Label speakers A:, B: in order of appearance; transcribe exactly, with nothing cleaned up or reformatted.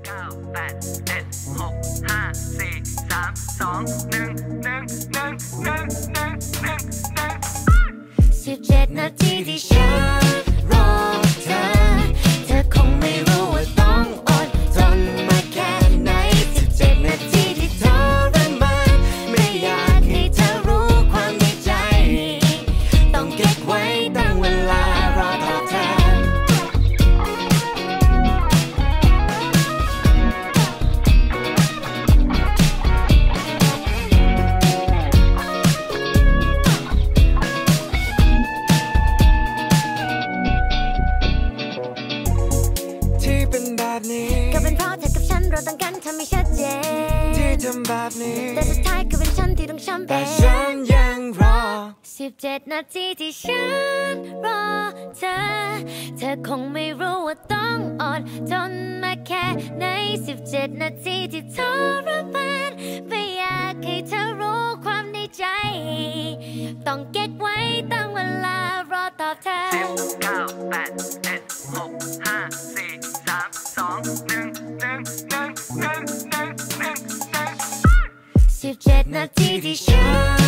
A: เก้าแปดเจ็ดหกห้าสี่สามสองหนึ่งหนึ่งหนึ่งหนึ่งหนึ่งหนึ่งหนึ่งสิบเจ็ดนาทีที่ฉันรอเธอเธอคงไม่รู้ว่าต้องอดทนมาแค่ไหนสิบเจ็ดนาทีที่ทรมานไม่อยากให้เธอรู้ความในใจต้องเก็บไว้ตั้งเวลารอตอบเธอก็เป็นเพราะเธอกับฉันเราต้องกันทำให้ชัดเจนที่ทำแบบนี้แต่สุดท้ายก็เป็นฉันที่ต้องช้ำแต่ฉันยังรอสิบเจ็ดนาทีที่ฉันรอเธอเธอคงไม่รู้ว่าต้องอดทนมาแค่ไหนสิบเจ็ดนาทีที่ทรมานไม่อยากให้เธอรู้ความในใจต้องเก็บไว้ตั้งเวลารอตอบเธอสิบเก้าแปดเจ็ดหกห้าสี่สามสองหนึ่งหนึ่งหนึ่งหนึ่งหนึ่งหนึ่งหนึ่งสิบเจ็ดนาทีที่ฉัน